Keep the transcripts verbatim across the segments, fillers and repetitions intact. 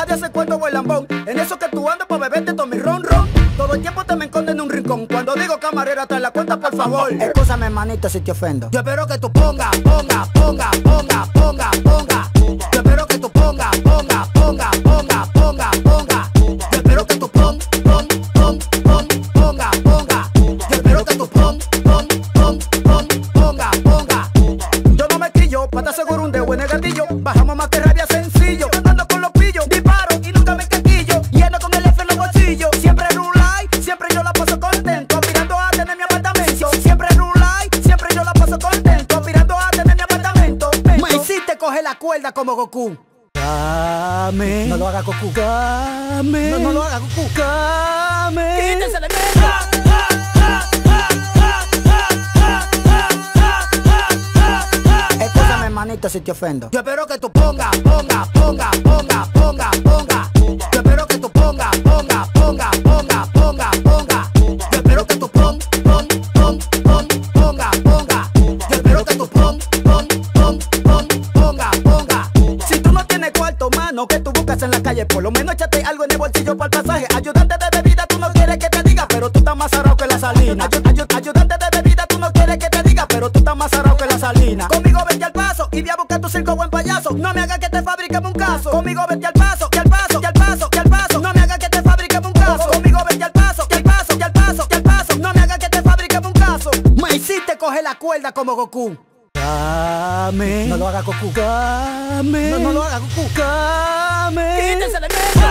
deja de hacer cuento buen lambón. En eso que tú andas pa' beberte todo mi ron ron. Todo el tiempo te me escondes en un rincón. Cuando digo camarera, trae la cuenta por favor. Escúchame, hermanito, si te ofendo. Yo espero que tú ponga, ponga, ponga, ponga, ponga, ponga. Yo espero que tú ponga, ponga, ponga, ponga, ponga, ponga. Yo espero que tú pon, pon, pon, pon, ponga, ponga. Yo espero que tú pon, pon, pon, pon, ponga, ponga. Yo no me quillo, pa' estar seguro un dedo en el gatillo. Bajamos más que rabia sencillo. Ando con los pillos, disparo y nunca me caquillo. Y ando con el F en los bolsillos. Siempre rulay, siempre yo la paso contento. Aspirando a tener mi apartamento. Siempre rulay, siempre yo la paso contento. Aspirando a tener mi apartamento. Me hiciste coger la cuerda como Goku. Kame. No lo haga Goku. Kame. No, no lo haga Goku. Kame. Quítese de medio. Escúchame, hermanito, si te ofendo. Yo espero que tú ponga, ponga, ponga, ponga, ponga, ponga. Yo espero que tú ponga, ponga, ponga, ponga, ponga, ponga. Yo espero que tú pon, pon, pon, pon, ponga, ponga. Yo espero que tú pon, pon, pon, pon, ponga, ponga. Si tú no tienes cuarto, mano, que tú buscas en la calle, por lo menos échate algo en el bolsillo para el pasaje. Ayudante de bebida, tú no quieres que te diga, pero tú estás más arrao que la salina. Ayu- ayu- ayudante de bebida, tú no quieres que te diga, pero tú estás más arrao que la salina. Conmigo vete al paso y ve a buscar tu circo buen payaso. No me hagas que te fabriquemos un caso. Conmigo vete al paso, y al paso, y al paso, y al paso. No me hagas que te fabriquemos un caso. Conmigo vete al paso, y al paso, y al paso, y al paso. No me hagas que te fabriquemos un caso. Me hiciste coger la cuerda como Goku. Kame. No lo haga Goku. Kame. No, no lo haga Goku. Kame. Quítese de medio.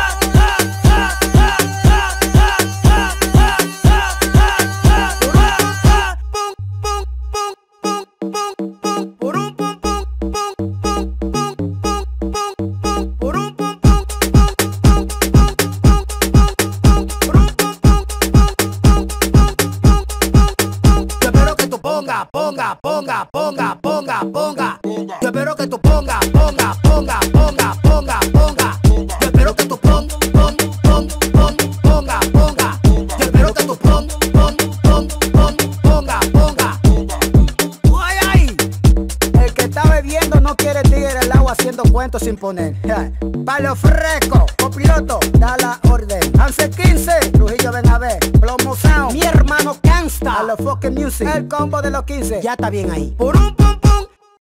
Ponga, ponga, ponga, ponga, ponga, ponga. Yo espero que tú ponga, ponga, ponga, ponga, ponga, ponga. Yo espero que tú pon, pon, pon, pon, ponga, ponga. Yo espero que tú pon, pon, pon, pon, ponga, ponga. Ay, ay. El que está bebiendo no quiere tigre el agua haciendo cuentos sin poner. Palo fresco, copiloto, da la orden. Hansel quince, Trujillo ven a ver. Plomo Sound, mi hermano Gangsta. A los fucking music, el combo de los quince. Ya está bien ahí. Por un pum pum.